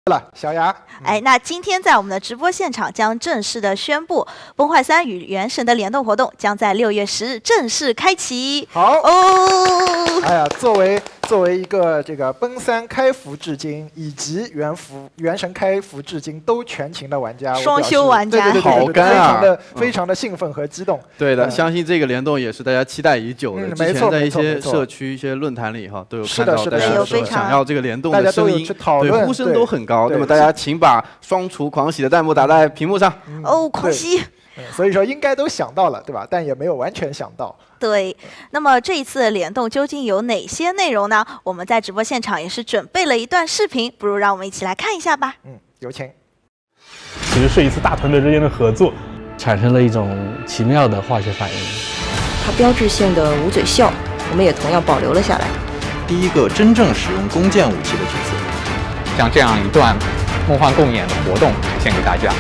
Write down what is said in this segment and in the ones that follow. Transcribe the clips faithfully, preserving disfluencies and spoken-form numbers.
了，小雅。 哎，那今天在我们的直播现场将正式的宣布，《崩坏三》与《原神》的联动活动将在六月十日正式开启。 好哦， 哎呀，作为作为一个这个崩三开服至今以及原服原神开服至今都全勤的玩家， 双休玩家， 对对对对好干啊， 非常的非常的兴奋和激动。 对的， 嗯、 相信这个联动也是大家期待已久的。 嗯、 之前在一些社区、一些论坛里哈，都有看到大家说想要这个联动的声音，对，呼声都很高。那么大家请把双厨狂喜的弹幕打在屏幕上。 嗯、 哦，狂喜！ 嗯、所以说应该都想到了，对吧？但也没有完全想到。 对，那么这一次的联动究竟有哪些内容呢？我们在直播现场也是准备了一段视频，不如让我们一起来看一下吧。 嗯，有请。 其实是一次大团队之间的合作， 产生了一种奇妙的化学反应。 它标志性的捂嘴笑，我们也同样保留了下来。 第一个真正使用弓箭武器的角色， 将这样一段梦幻共演的活动呈现给大家。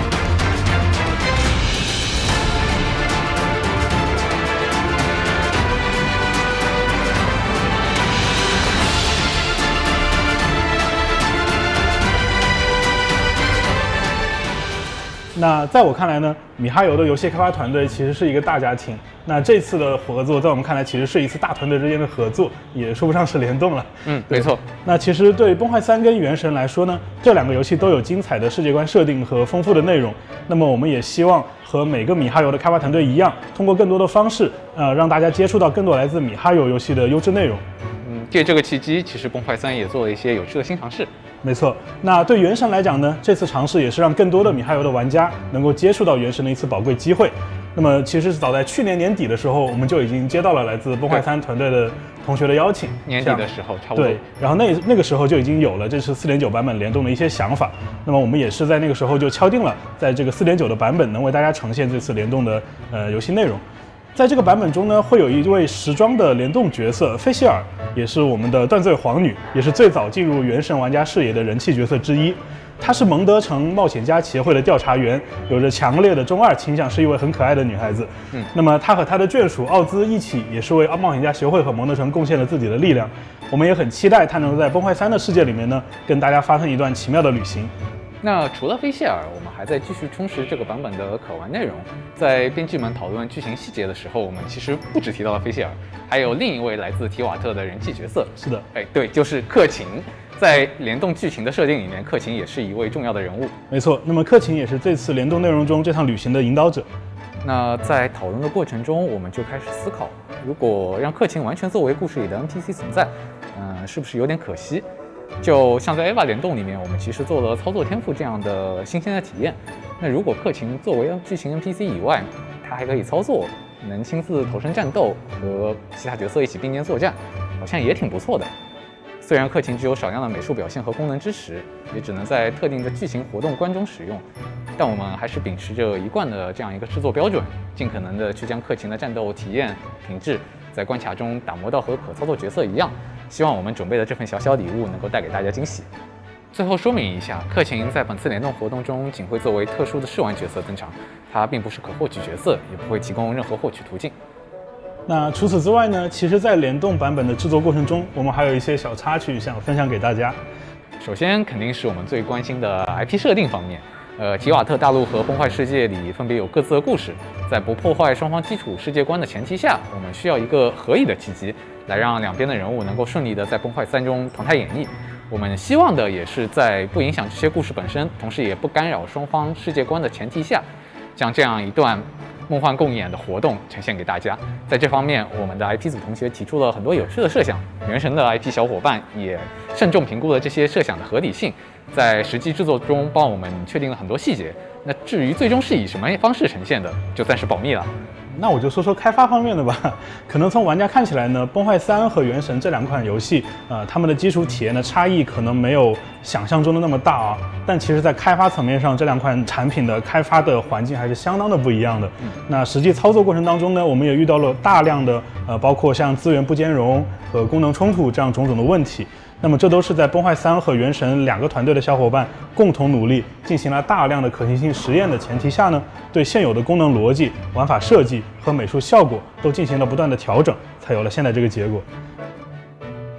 那在我看来呢，米哈游的游戏开发团队其实是一个大家庭。那这次的合作，在我们看来其实是一次大团队之间的合作，也说不上是联动了。 嗯，没错。 那其实对《崩坏三》跟《原神》来说呢，这两个游戏都有精彩的世界观设定和丰富的内容。那么我们也希望和每个米哈游的开发团队一样，通过更多的方式，呃，让大家接触到更多来自米哈游游戏的优质内容。 嗯，借这个契机，其实《崩坏三》也做了一些有趣的新尝试。 没错，那对原神来讲呢，这次尝试也是让更多的米哈游的玩家能够接触到原神的一次宝贵机会。那么，其实早在去年年底的时候，我们就已经接到了来自崩坏三团队的同学的邀请。 年底的时候，差不多。 对，然后那那个时候就已经有了这次四点九版本联动的一些想法。那么我们也是在那个时候就敲定了，在这个四点九的版本能为大家呈现这次联动的呃游戏内容。在这个版本中呢，会有一位时装的联动角色菲希尔，也是我们的断罪皇女，也是最早进入原神玩家视野的人气角色之一。她是蒙德城冒险家协会的调查员，有着强烈的中二倾向，是一位很可爱的女孩子。嗯，那么她和她的眷属奥兹一起，也是为冒险家协会和蒙德城贡献了自己的力量。我们也很期待她能够在崩坏三的世界里面呢，跟大家发生一段奇妙的旅行。 那除了菲谢尔，我们还在继续充实这个版本的可玩内容。在编剧们讨论剧情细节的时候，我们其实不只提到了菲谢尔，还有另一位来自提瓦特的人气角色。 是的， 哎，对，就是克勤。在联动剧情的设定里面，克勤也是一位重要的人物。 没错，那么克勤也是这次联动内容中这趟旅行的引导者。 那在讨论的过程中，我们就开始思考，如果让克勤完全作为故事里的 N P C 存在，嗯、呃，是不是有点可惜？就像在 E V A 联动里面，我们其实做了操作天赋这样的新鲜的体验。那如果克勤作为剧情 N P C 以外，他还可以操作，能亲自投身战斗，和其他角色一起并肩作战，好像也挺不错的。虽然克勤只有少量的美术表现和功能支持，也只能在特定的剧情活动关中使用，但我们还是秉持着一贯的这样一个制作标准，尽可能的去将克勤的战斗体验品质在关卡中打磨到和可操作角色一样。希望我们准备的这份小小礼物能够带给大家惊喜。最后说明一下，克勤在本次联动活动中仅会作为特殊的试玩角色登场，它并不是可获取角色，也不会提供任何获取途径。 那除此之外呢，其实在联动版本的制作过程中，我们还有一些小插曲想分享给大家。 首先肯定是我们最关心的 I P 设定方面。呃，提瓦特大陆和崩坏世界里分别有各自的故事，在不破坏双方基础世界观的前提下，我们需要一个合理的契机，来让两边的人物能够顺利的在崩坏三中同台演绎。我们希望的也是在不影响这些故事本身，同时也不干扰双方世界观的前提下，将这样一段梦幻共演的活动呈现给大家。在这方面，我们的 I P 组同学提出了很多有趣的设想，原神的 I P 小伙伴也慎重评估了这些设想的合理性，在实际制作中帮我们确定了很多细节。那至于最终是以什么方式呈现的，就暂时保密了。 那我就说说开发方面的吧。可能从玩家看起来呢，崩坏三和原神这两款游戏，呃，它们的基础体验的差异可能没有想象中的那么大啊。但其实，在开发层面上，这两款产品的开发的环境还是相当的不一样的。嗯、那实际操作过程当中呢，我们也遇到了大量的呃，包括像资源不兼容和功能冲突这样种种的问题。那么这都是在崩坏三和原神两个团队的小伙伴共同努力，进行了大量的可行性实验的前提下呢，对现有的功能逻辑、玩法设计和美术效果都进行了不断的调整，才有了现在这个结果。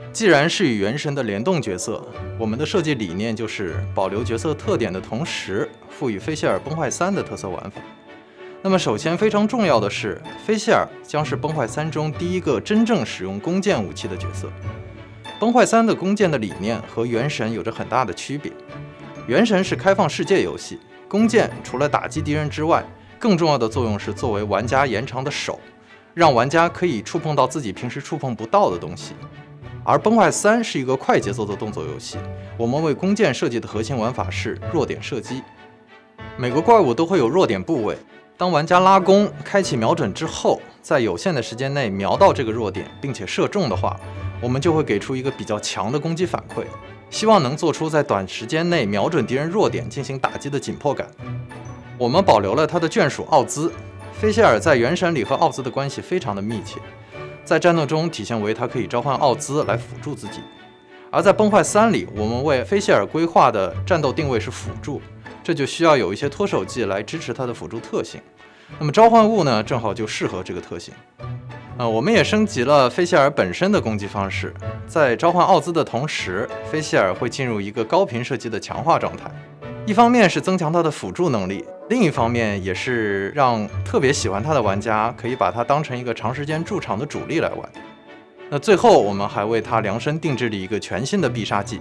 既然是与原神的联动角色，我们的设计理念就是保留角色特点的同时，赋予菲谢尔崩坏三的特色玩法。那么首先非常重要的是，菲谢尔将是崩坏三中第一个真正使用弓箭武器的角色。崩坏三的弓箭的理念和原神有着很大的区别。原神是开放世界游戏，弓箭除了打击敌人之外，更重要的作用是作为玩家延长的手，让玩家可以触碰到自己平时触碰不到的东西。而崩坏三是一个快节奏的动作游戏，我们为弓箭设计的核心玩法是弱点射击。每个怪物都会有弱点部位，当玩家拉弓开启瞄准之后，在有限的时间内瞄到这个弱点并且射中的话，我们就会给出一个比较强的攻击反馈，希望能做出在短时间内瞄准敌人弱点进行打击的紧迫感。我们保留了他的眷属奥兹，菲谢尔在原神里和奥兹的关系非常的密切，在战斗中体现为他可以召唤奥兹来辅助自己。而在崩坏三里，我们为菲谢尔规划的战斗定位是辅助，这就需要有一些脱手技来支持它的辅助特性。那么召唤物呢，正好就适合这个特性。呃，我们也升级了菲谢尔本身的攻击方式，在召唤奥兹的同时，菲谢尔会进入一个高频射击的强化状态。一方面是增强他的辅助能力，另一方面也是让特别喜欢他的玩家可以把他当成一个长时间驻场的主力来玩。那最后我们还为他量身定制了一个全新的必杀技。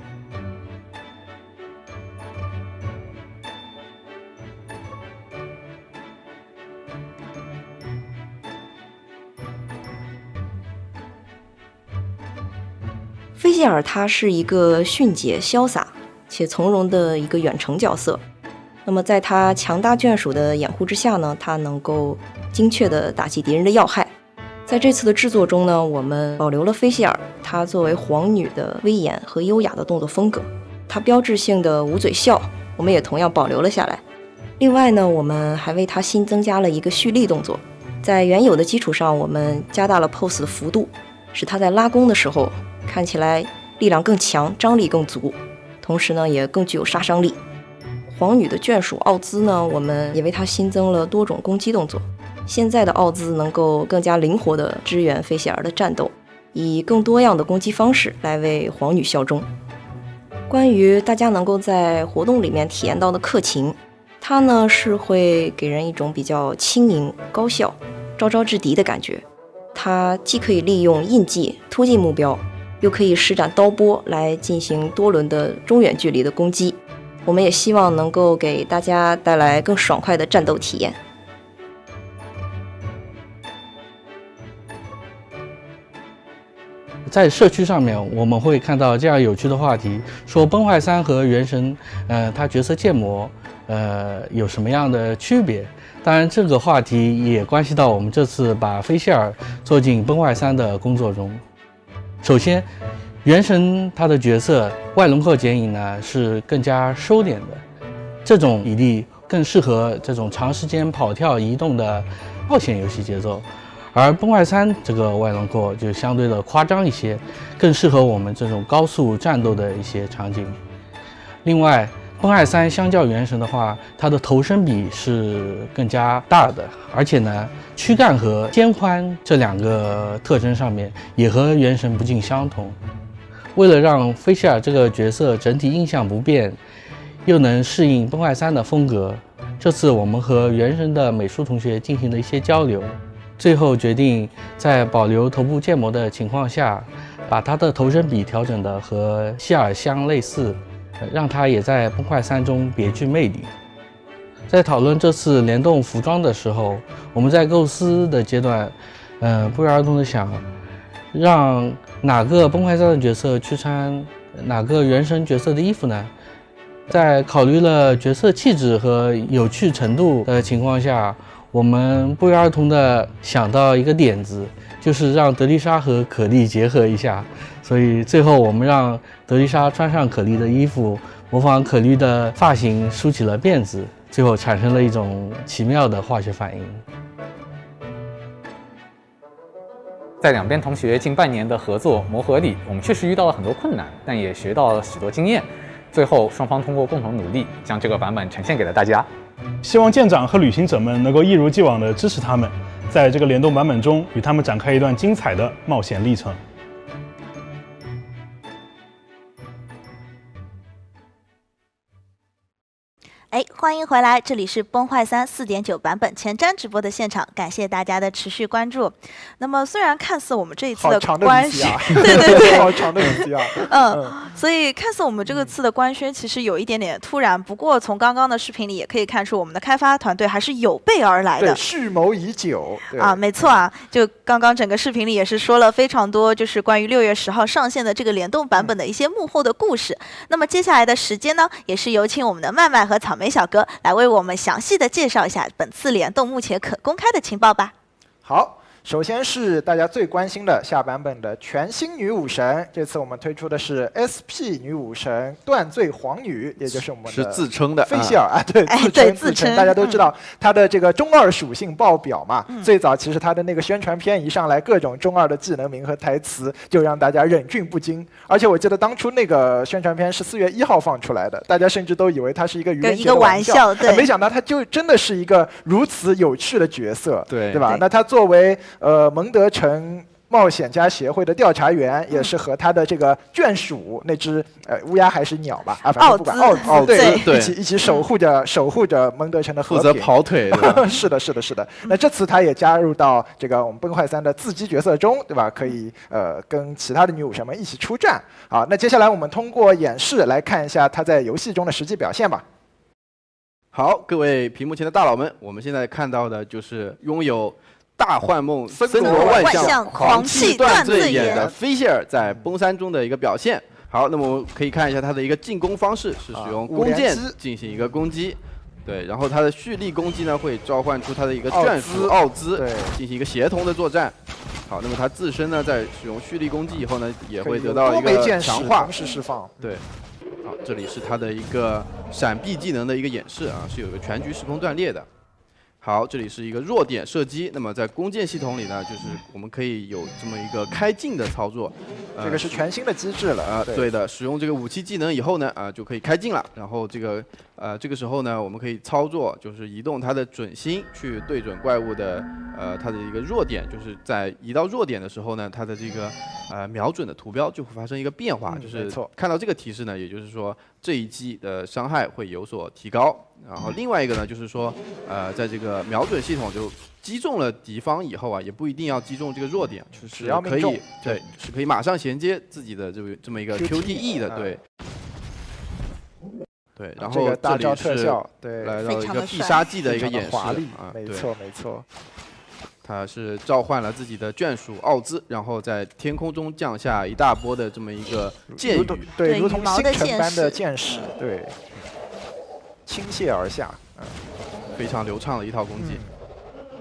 菲谢尔他是一个迅捷潇洒且从容的一个远程角色，那么在他强大眷属的掩护之下呢，他能够精确地打击敌人的要害。在这次的制作中呢，我们保留了菲谢尔他作为皇女的威严和优雅的动作风格，他标志性的捂嘴笑我们也同样保留了下来。另外呢，我们还为他新增加了一个蓄力动作，在原有的基础上，我们加大了 pose 的幅度，使他在拉弓的时候看起来力量更强，张力更足，同时呢也更具有杀伤力。皇女的眷属奥兹呢，我们也为她新增了多种攻击动作。现在的奥兹能够更加灵活地支援菲谢尔的战斗，以更多样的攻击方式来为皇女效忠。关于大家能够在活动里面体验到的克勤，它呢是会给人一种比较轻盈、高效、招招制敌的感觉。它既可以利用印记突进目标，又可以施展刀波来进行多轮的中远距离的攻击。我们也希望能够给大家带来更爽快的战斗体验。 在社区上面，我们会看到这样有趣的话题，说崩坏三和原神，呃，它角色建模，呃，有什么样的区别？当然，这个话题也关系到我们这次把菲谢尔做进崩坏三的工作中。首先，原神它的角色外轮廓剪影呢是更加收敛的，这种比例更适合这种长时间跑跳移动的冒险游戏节奏。而崩坏三这个外轮廓就相对的夸张一些，更适合我们这种高速战斗的一些场景。另外，崩坏三相较原神的话，它的头身比是更加大的，而且呢，躯干和肩宽这两个特征上面也和原神不尽相同。为了让菲谢尔这个角色整体印象不变，又能适应崩坏三的风格，这次我们和原神的美术同学进行了一些交流。最后决定在保留头部建模的情况下，把它的头身比调整的和希尔相类似，让它也在崩坏三中别具魅力。在讨论这次联动服装的时候，我们在构思的阶段，呃，不约而同的想，让哪个崩坏三的角色去穿哪个原神角色的衣服呢？在考虑了角色气质和有趣程度的情况下，我们不约而同地想到一个点子，就是让德丽莎和可莉结合一下。所以最后我们让德丽莎穿上可莉的衣服，模仿可莉的发型梳起了辫子，最后产生了一种奇妙的化学反应。 在两边同学近半年的合作磨合里，我们确实遇到了很多困难，但也学到了许多经验。最后，双方通过共同努力，将这个版本呈现给了大家。 希望舰长和旅行者们能够一如既往地支持他们，在这个联动版本中与他们展开一段精彩的冒险历程。 哎，欢迎回来，这里是崩坏三四点九版本前瞻直播的现场，感谢大家的持续关注。那么虽然看似我们这一次的官宣， 啊、 对对对， 好长的一期啊， 嗯，所以看似我们这个次的官宣其实有一点点突然，不过从刚刚的视频里也可以看出，我们的开发团队还是有备而来的， 对，蓄谋已久啊，没错啊，就刚刚整个视频里也是说了非常多，就是关于六月十号上线的这个联动版本的一些幕后的故事。嗯、那么接下来的时间呢，也是有请我们的麦麦和草莓小哥来为我们详细的介绍一下本次联动目前可公开的情报吧。 好，首先是大家最关心的下版本的全新女武神，这次我们推出的是 S P 女武神断罪皇女，也就是我们的是自称的菲希尔啊，对， 哎、 自称自称，大家都知道她的这个中二属性爆表嘛。嗯、最早其实她的那个宣传片一上来，各种中二的技能名和台词，就让大家忍俊不禁。而且我记得当初那个宣传片是四月一号放出来的，大家甚至都以为它是一个愚人节的玩笑， 一个玩笑对、 哎，没想到它就真的是一个如此有趣的角色， 对对吧？对那她作为呃蒙德城冒险家协会的调查员，也是和他的这个眷属那只呃乌鸦还是鸟吧啊，反正不管奥兹对对一起一起守护着守护着蒙德城的和平，负责跑腿的。 是的，是的，是的。那这次他也加入到这个我们崩坏三的自机角色中，对吧？可以呃跟其他的女武神们一起出战。好，那接下来我们通过演示来看一下他在游戏中的实际表现吧。 好，各位屏幕前的大佬们，我们现在看到的就是拥有大幻梦、森罗万象、狂气断罪眼的菲希尔在崩三中的一个表现。好，那么我们可以看一下他的一个进攻方式，是使用弓箭进行一个攻击。对，然后他的蓄力攻击呢，会召唤出他的一个眷属奥兹，对，进行一个协同的作战。好，那么他自身呢，在使用蓄力攻击以后呢，也会得到一个强化， 同时释放。 对。好，这里是他的一个闪避技能的一个演示啊，是有一个全局时空断裂的。好，这里是一个弱点射击。那么在弓箭系统里呢，就是我们可以有这么一个开镜的操作。 呃、这个是全新的机制了啊、 呃。对的，使用这个武器技能以后呢，啊、呃、就可以开镜了。然后这个呃这个时候呢，我们可以操作，就是移动它的准心去对准怪物的呃它的一个弱点，就是在移到弱点的时候呢，它的这个呃瞄准的图标就会发生一个变化， 嗯、 就是看到这个提示呢，也就是说这一击的伤害会有所提高。然后另外一个呢，就是说，呃，在这个瞄准系统就击中了敌方以后啊，也不一定要击中这个弱点，就是可以对，是可以马上衔接自己的这个这么一个 Q T E 的，对，对，然后这里是来到一个必杀技的一个演示啊，没错没错， 他是召唤了自己的眷属奥兹，然后在天空中降下一大波的这么一个箭雨， 对，如同星辰般的箭矢，对。倾泻而下，嗯， 非常流畅的一套攻击。嗯、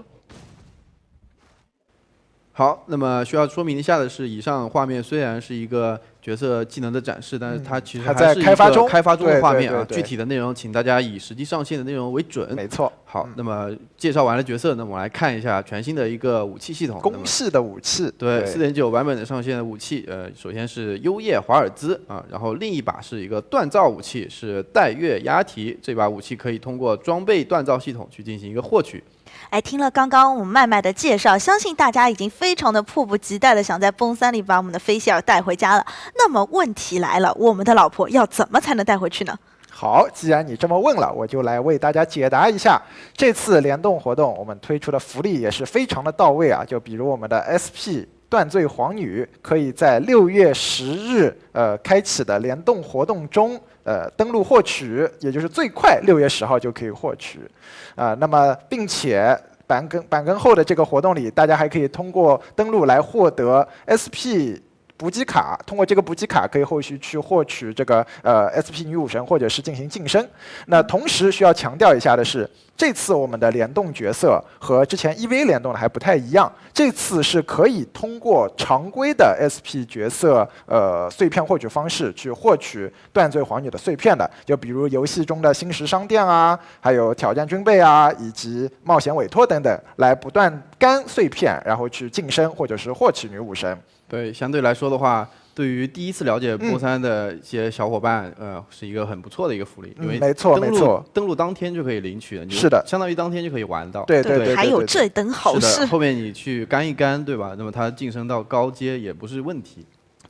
好，那么需要说明一下的是，以上画面虽然是一个角色技能的展示，但是它其实还是一个开发中的画面啊。具体的内容，请大家以实际上线的内容为准。 没错。 好，那么介绍完了角色，那么我们来看一下全新的一个武器系统。 公式的武器。 对，四点九版本的上线的武器，呃，首先是优叶华尔兹啊，然后另一把是一个锻造武器，是带月押提。这把武器可以通过装备锻造系统去进行一个获取。 哎，听了刚刚我们麦麦的介绍，相信大家已经非常的迫不及待的想在崩三里把我们的菲希尔带回家了。那么问题来了，我们的老婆要怎么才能带回去呢？ 好，既然你这么问了，我就来为大家解答一下。这次联动活动我们推出的福利也是非常的到位啊，就比如我们的 S P 断罪皇女，可以在六月十日呃开启的联动活动中。呃，登录获取，也就是最快六月十号就可以获取，啊、呃，那么并且板更板更后的这个活动里，大家还可以通过登录来获得 S P 补给卡，通过这个补给卡可以后续去获取这个呃 S P 女武神或者是进行晋升。那同时需要强调一下的是，这次我们的联动角色和之前 E V A 联动的还不太一样，这次是可以通过常规的 S P 角色呃碎片获取方式去获取断罪皇女的碎片的，就比如游戏中的星石商店啊，还有挑战军备啊，以及冒险委托等等，来不断干碎片，然后去晋升或者是获取女武神。 对，相对来说的话，对于第一次了解波三的一些小伙伴，嗯、呃，是一个很不错的一个福利，因为没错没错， 登录当天就可以领取， 是的， 相当于当天就可以玩到。 对对 对, 对, 对, 对, 对， 还有这等好事。 后面你去干一干，对吧？那么它晋升到高阶也不是问题。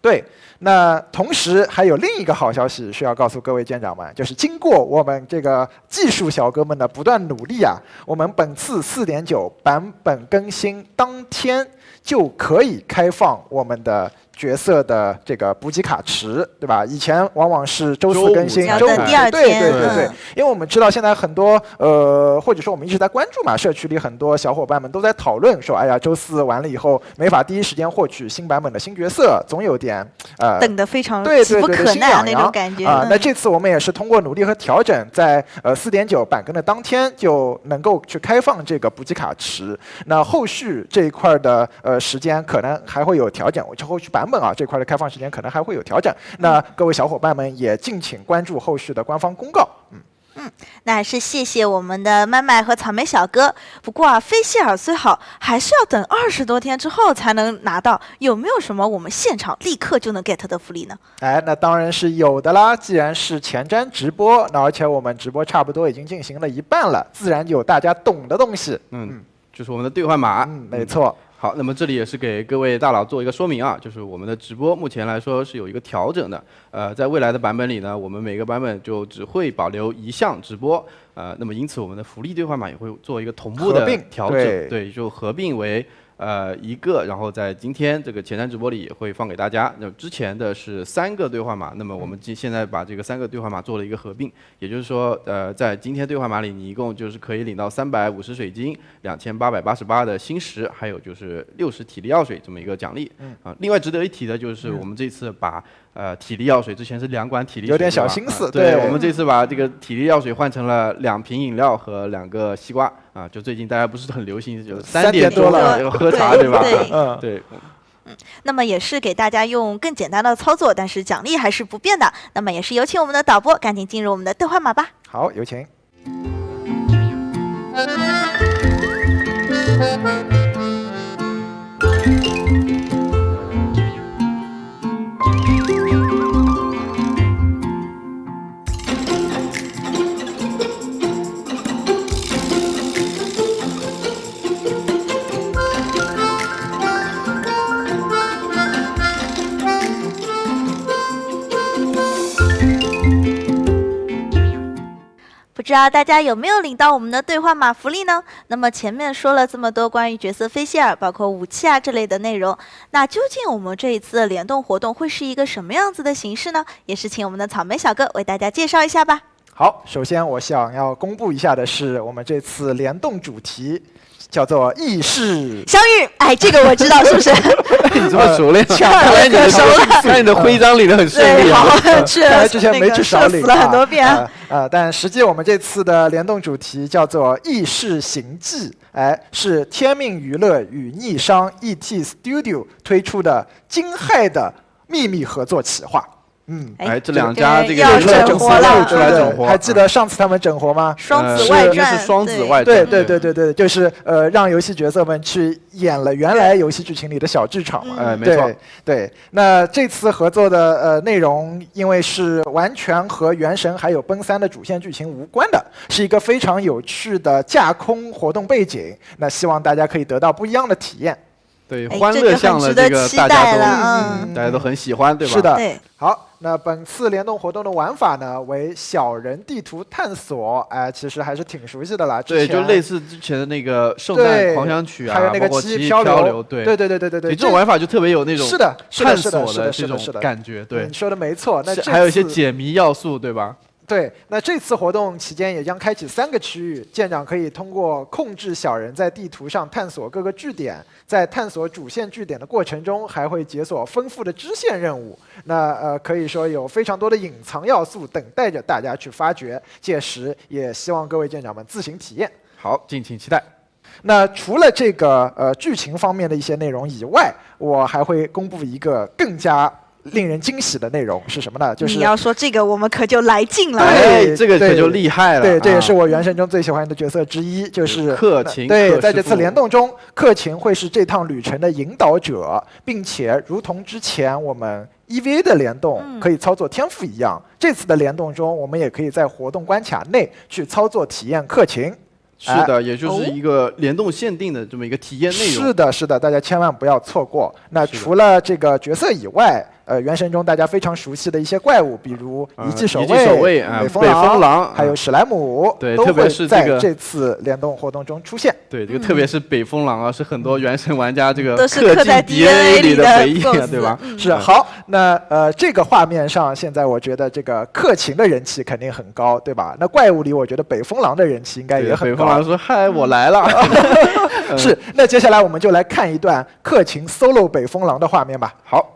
对，那同时还有另一个好消息需要告诉各位舰长们，就是经过我们这个技术小哥们的不断努力啊，我们本次 四点九 版本更新当天就可以开放我们的角色的这个补给卡池，对吧？以前往往是周四更新，周五第二天， 对对对对，因为我们知道现在很多呃，或者说我们一直在关注嘛，社区里很多小伙伴们都在讨论说，哎呀，周四完了以后没法第一时间获取新版本的新角色，总有点呃等得非常对急不可耐那种感觉啊、呃。那这次我们也是通过努力和调整，在呃 四点九 版更的当天就能够去开放这个补给卡池。那后续这一块的呃时间可能还会有调整，就后续版本啊这块的开放时间可能还会有调整。那各位小伙伴们也敬请关注后续的官方公告。嗯。 嗯，那是谢谢我们的麦麦和草莓小哥。不过啊，菲希尔虽好，还是要等二十多天之后才能拿到。有没有什么我们现场立刻就能 get 的福利呢？ 哎，那当然是有的啦。既然是前瞻直播，那而且我们直播差不多已经进行了一半了，自然有大家懂的东西。 嗯，嗯就是我们的兑换码。 嗯，没错。 好，那么这里也是给各位大佬做一个说明啊，就是我们的直播目前来说是有一个调整的。呃，在未来的版本里呢，我们每个版本就只会保留一项直播。呃，那么因此我们的福利兑换码也会做一个同步的调整， 对, 对，就合并为呃一个，然后在今天这个前瞻直播里也会放给大家。那之前的是三个兑换码，那么我们现在把这个三个兑换码做了一个合并，也就是说，呃，在今天兑换码里，你一共就是可以领到三百五十水晶、两千八百八十八的星石，还有就是六十体力药水这么一个奖励。 嗯啊，另外值得一提的就是我们这次把呃体力药水之前是两管体力水， 有点小心思。 啊、对, 对我们这次把这个体力药水换成了两瓶饮料和两个西瓜啊，就最近大家不是很流行，就三点多了喝茶，对吧？ 对， 嗯， 对。 嗯，那么也是给大家用更简单的操作，但是奖励还是不变的。那么也是有请我们的导播赶紧进入我们的兑换码吧。 好，有请。 不知道大家有没有领到我们的兑换码福利呢？那么前面说了这么多关于角色菲希尔，包括武器啊这类的内容，那究竟我们这一次的联动活动会是一个什么样子的形式呢？也是请我们的草莓小哥为大家介绍一下吧。 好，首先我想要公布一下的是，我们这次联动主题叫做意识相遇。哎，这个我知道，是不是？ 你这么熟练， 看来你的看来你的徽章领得很顺利啊。 是之前没去少领死了很多遍。 呃呃，但实际我们这次的联动主题叫做意识行记，哎，是天命娱乐与逆商 E T Studio 推出的惊骇的秘密合作企划。嗯， 哎，这两家这个要整活了， 出来整活， 还记得上次他们整活吗？ 双子外传是双子外传， 对对对对对，就是呃，让游戏角色们去演了原来游戏剧情里的小剧场嘛。 哎，没错。 对，那这次合作的呃内容，因为是完全和《原神》还有《崩三》的主线剧情无关的，是一个非常有趣的架空活动背景。那希望大家可以得到不一样的体验。 对，欢乐向了这个大家都、嗯、大家都很喜欢，对吧？ 是的。 对。 好，那本次联动活动的玩法呢，为小人地图探索，哎、呃，其实还是挺熟悉的啦。 对，就类似之前的那个圣诞狂想曲啊， 还有那个记忆漂流， 对对对对对对对， 这种玩法就特别有那种是的探索的这种感觉。对， 你说的没错。那还有一些解谜要素，对吧？ 对，那这次活动期间也将开启三个区域，舰长可以通过控制小人在地图上探索各个据点，在探索主线据点的过程中，还会解锁丰富的支线任务。那呃，可以说有非常多的隐藏要素等待着大家去发掘。届时也希望各位舰长们自行体验。 好，敬请期待。 那除了这个呃剧情方面的一些内容以外，我还会公布一个更加令人惊喜的内容是什么呢？就是你要说这个，我们可就来劲了。 对， 这个可就厉害了。 对，这也是我原神中最喜欢的角色之一，就是克勤。 对，在这次联动中，克勤会是这趟旅程的引导者，并且如同之前我们 E V A 的联动可以操作天赋一样，嗯、这次的联动中，我们也可以在活动关卡内去操作体验克勤。 是的，也就是一个联动限定的这么一个体验内容。 是的，是的，大家千万不要错过。那除了这个角色以外， 呃原神中大家非常熟悉的一些怪物，比如遗迹守卫、守卫啊、 北风北风狼， 还有史莱姆， 对， 都特别是在这次联动活动中出现。 对，这个特别是北风狼啊，是很多原神玩家这个都是刻在 D N A 里的回忆啊，对吧？ 是好，那呃这个画面上，现在我觉得这个克勤的人气肯定很高，对吧？那怪物里，我觉得北风狼的人气应该也很高。 北风狼说：“嗨，我来了。” 是，那接下来我们就来看一段克勤 solo 北风狼的画面吧。 好。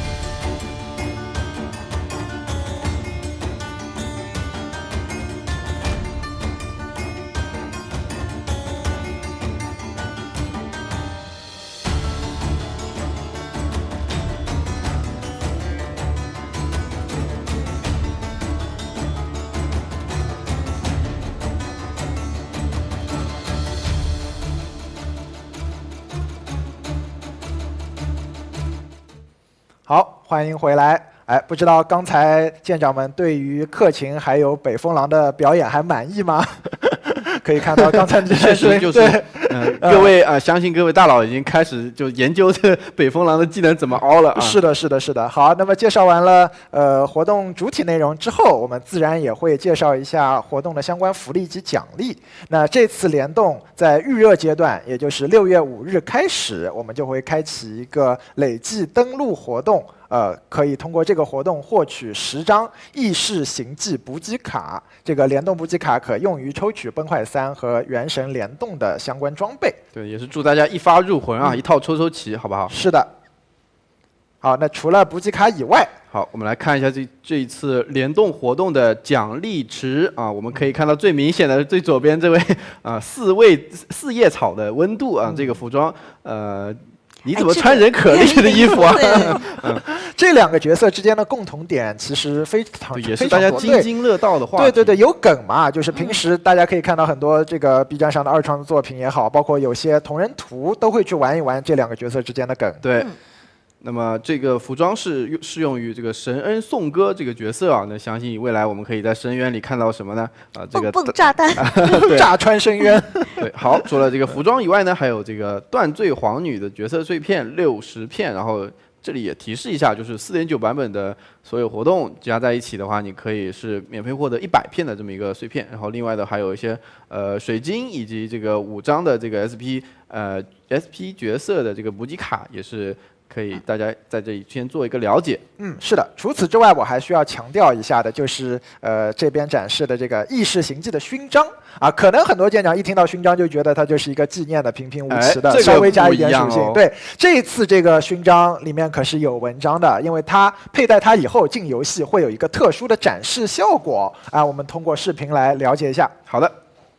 好，欢迎回来。哎，不知道刚才舰长们对于克勤还有北风狼的表演还满意吗？可以看到刚才这确实就是，嗯，各位啊、呃，相信各位大佬已经开始就研究这北风狼的技能怎么凹了啊。 是的，是的，是的。好，那么介绍完了呃活动主体内容之后，我们自然也会介绍一下活动的相关福利及奖励。那这次联动在预热阶段，也就是六月五日开始，我们就会开启一个累计登录活动。呃，可以通过这个活动获取十张异世行迹补给卡，这个联动补给卡可用于抽取崩坏三和原神联动的相关装备。 对，也是祝大家一发入魂啊，嗯、一套抽抽齐，好不好？ 是的。好，那除了补给卡以外， 好，我们来看一下这这一次联动活动的奖励池啊，我们可以看到最明显的最左边这位啊，四味四叶草的温度啊，嗯、这个服装呃。你怎么穿人可丽的衣服啊？ 嗯、这两个角色之间的共同点其实非常也是大家津津乐道的话题。 对对对，有梗嘛，就是平时大家可以看到很多这个 B 站上的二创作品也好，包括有些同人图都会去玩一玩这两个角色之间的梗。 对。嗯那么这个服装是适用于这个神恩颂歌这个角色啊，那相信未来我们可以在深渊里看到什么呢？啊，这个蹦蹦炸弹， 炸穿深渊。 对，好，除了这个服装以外呢，还有这个断罪皇女的角色碎片六十片，然后这里也提示一下，就是 四点九 版本的所有活动加在一起的话，你可以是免费获得一百片的这么一个碎片，然后另外的还有一些呃水晶以及这个五张的这个 S P 呃 S P 角色的这个补给卡也是。可以，大家在这里先做一个了解。 嗯，是的。除此之外，我还需要强调一下的，就是呃这边展示的这个异世行迹的勋章啊，可能很多舰长一听到勋章就觉得它就是一个纪念的平平无奇的， 哎、 稍微加一点属性。 哦、 对，这一次这个勋章里面可是有文章的，因为它佩戴它以后进游戏会有一个特殊的展示效果啊，我们通过视频来了解一下。 好的。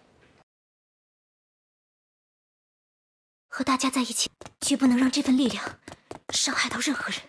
和大家在一起，绝不能让这份力量伤害到任何人。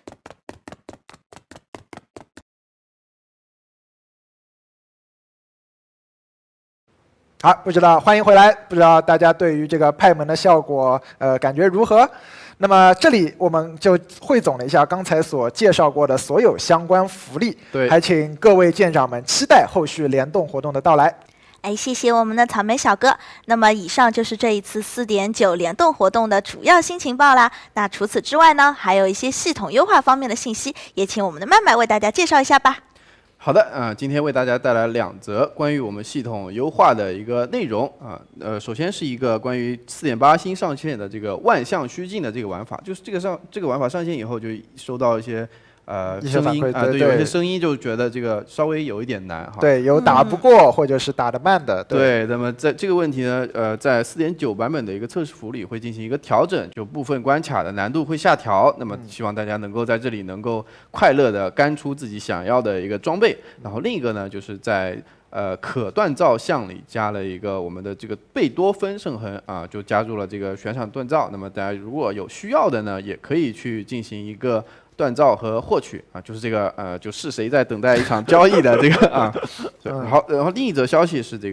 好，不知道欢迎回来，不知道大家对于这个派门的效果，呃，感觉如何？那么这里我们就汇总了一下刚才所介绍过的所有相关福利， 对， 还请各位舰长们期待后续联动活动的到来。 哎，谢谢我们的草莓小哥。那么以上就是这一次 四点九 联动活动的主要新情报啦。那除此之外呢，还有一些系统优化方面的信息，也请我们的麦麦为大家介绍一下吧。 好的，啊、呃，今天为大家带来两则关于我们系统优化的一个内容啊，呃，首先是一个关于 四点八 新上线的这个万象虚境的这个玩法，就是这个上这个玩法上线以后就收到一些。呃，声音啊，对，有一些声音就觉得这个稍微有一点难哈。 对，有打不过、嗯、或者是打得慢的。 对，那么在这个问题呢，呃，在 四点九 版本的一个测试服里会进行一个调整，就部分关卡的难度会下调。那么希望大家能够在这里能够快乐的干出自己想要的一个装备。然后另一个呢，就是在呃可锻造项里加了一个我们的这个贝多芬圣痕啊，就加入了这个悬赏锻造。那么大家如果有需要的呢，也可以去进行一个。锻造和获取啊，就是这个呃，就是谁在等待一场交易的这个啊。然后，然后另一则消息是这个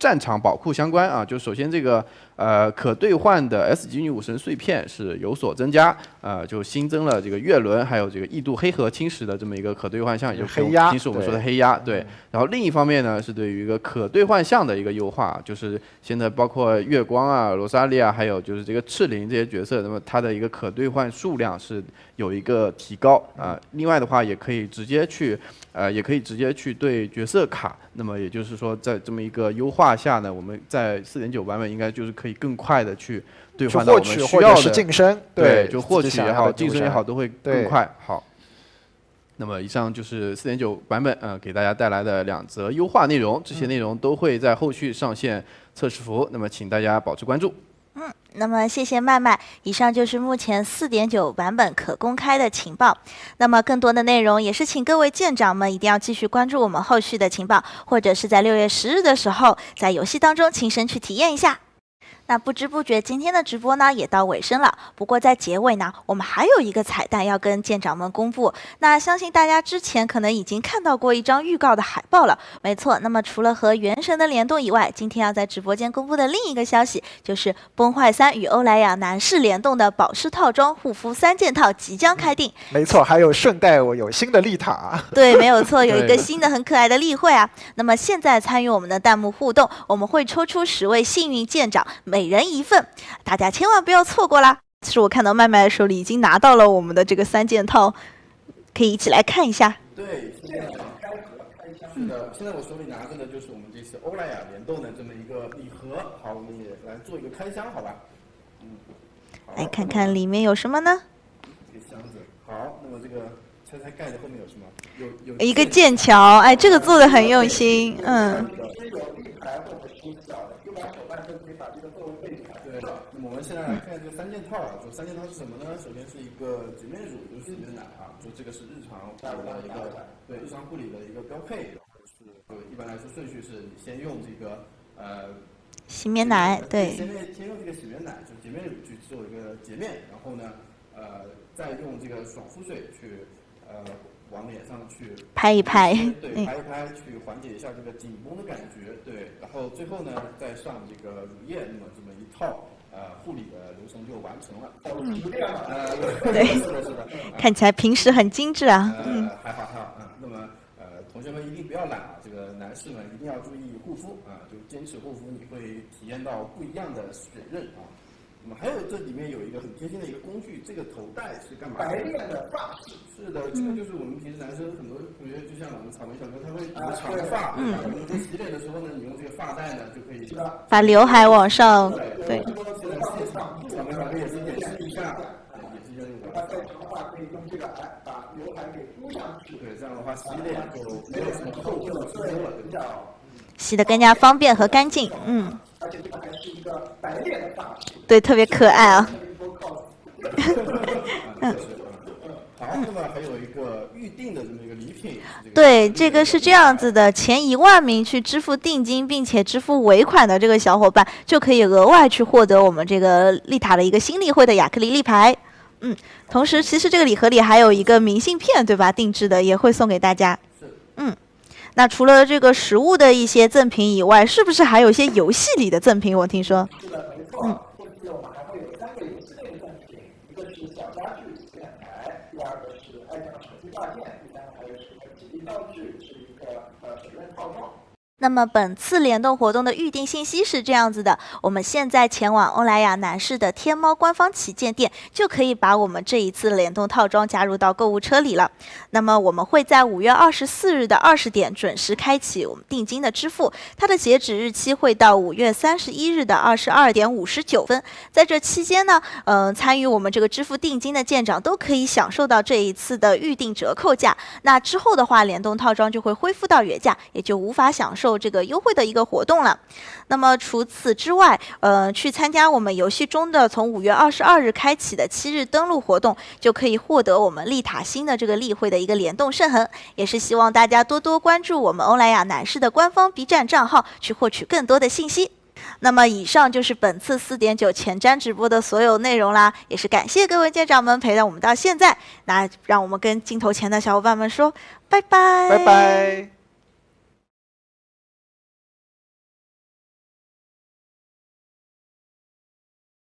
战场宝库相关啊。就首先这个呃可兑换的 S 级女武神碎片是有所增加，呃就新增了这个月轮，还有这个异度黑河侵蚀的这么一个可兑换项，也就是黑鸦， 平时我们说的黑鸦。对。然后另一方面呢，是对于一个可兑换项的一个优化，就是现在包括月光啊、罗莎莉亚，还有就是这个赤灵这些角色，那么它的一个可兑换数量是有一个提高啊、呃。另外的话，也可以直接去呃，也可以直接去对角色卡。那么也就是说，在这么一个优化下呢，我们在 四点九 版本应该就是可以更快的去兑换到我们需要的晋升， 对，就获取也好、晋升也好，都会更快。好。那么以上就是 四点九 版本呃给大家带来的两则优化内容，这些内容都会在后续上线测试服，那么请大家保持关注。 嗯，那么谢谢麦麦。以上就是目前 四点九 版本可公开的情报。那么更多的内容也是请各位舰长们一定要继续关注我们后续的情报，或者是在六月十日的时候在游戏当中亲身去体验一下。那不知不觉今天的直播呢也到尾声了，不过在结尾呢我们还有一个彩蛋要跟舰长们公布。那相信大家之前可能已经看到过一张预告的海报了，没错。那么除了和原神的联动以外，今天要在直播间公布的另一个消息就是崩坏三与欧莱雅男士联动的宝石套装护肤三件套即将开定。 没错，还有顺带我有新的丽塔。 对，没有错，有一个新的很可爱的例会啊。那么现在参与我们的弹幕互动，我们会抽出十位幸运舰长，每人一份，大家千万不要错过啦！其实我看到麦麦手里已经拿到了我们的这个三件套，可以一起来看一下。 对，现在开盒开箱。是的，现在我手里拿着的就是我们这次欧莱雅联动的这么一个礼盒。好，我们也来做一个开箱，好吧？嗯。 来看看里面有什么呢？ 这个箱子。好，那么这个猜猜盖的后面有什么？有有一个剑桥，哎，这个做的很用心，嗯。 我们现在来看这个三件套啊，就三件套是什么呢？首先是一个洁面乳，就是洗面奶啊，就这个是日常护理的一个对日常护理的一个标配。然后是就一般来说顺序是你先用这个呃洗面奶，对， 先先用这个洗面奶，就洁面乳去做一个洁面，然后呢呃再用这个爽肤水去呃往脸上去拍一拍， 对，拍一拍去缓解一下这个紧绷的感觉，对，然后最后呢再上这个乳液，那么这么一套。呃，护理的流程就完成了。嗯，是这样的。呃， 对， 是的，是的。 看起来平时很精致啊。 嗯，还好还好啊。那么呃，同学们一定不要懒啊，这个男士们一定要注意护肤啊，就坚持护肤，你会体验到不一样的水润啊。那么还有这里面有一个很贴心的一个工具，这个头带是干嘛？白练的发饰。是的，这个就是我们平时男生很多同学，就像我们草莓小哥，他会留长发，嗯，我们在洗脸的时候呢，你用这个发带呢就可以把刘海往上，对。 草莓小哥也是演示一下，也是用这个。他再长发可以用这个来把刘海给梳上去。对，这样的话洗脸就没有什么后劲的时间了，比较洗得更加方便和干净，嗯。 而且这个还是一个白练的发饰。 对，特别可爱啊。 嗯。好，那么还有一个预定的这么一个礼品。 对，这个是这样子的，前一万名去支付定金并且支付尾款的这个小伙伴，就可以额外去获得我们这个丽塔的一个新例会的亚克力立牌。嗯，同时其实这个礼盒里还有一个明信片，对吧？定制的也会送给大家。嗯。那除了这个实物的一些赠品以外，是不是还有一些游戏里的赠品？我听说。 是的，没错。嗯。这次我们还会有三个游戏类的赠品，一个是小家具、电台，第二个是爱酱手机挂件，第三个还有是一个吉利道具，是一个呃水润套装。 那么本次联动活动的预定信息是这样子的，我们现在前往欧莱雅男士的天猫官方旗舰店，就可以把我们这一次联动套装加入到购物车里了。那么我们会在五月二十四日的二十点准时开启我们定金的支付，它的截止日期会到五月三十一日的二十二点五十九分。在这期间呢，呃，参与我们这个支付定金的舰长都可以享受到这一次的预定折扣价。那之后的话，联动套装就会恢复到原价，也就无法享受这个优惠的一个活动了。那么除此之外，呃，去参加我们游戏中的从五月二十二日开启的七日登录活动，就可以获得我们丽塔新的这个例会的一个联动圣痕。也是希望大家多多关注我们欧莱雅男士的官方 B 站账号，去获取更多的信息。那么以上就是本次 四点九 前瞻直播的所有内容啦，也是感谢各位舰长们陪伴我们到现在。那让我们跟镜头前的小伙伴们说拜拜， 拜拜。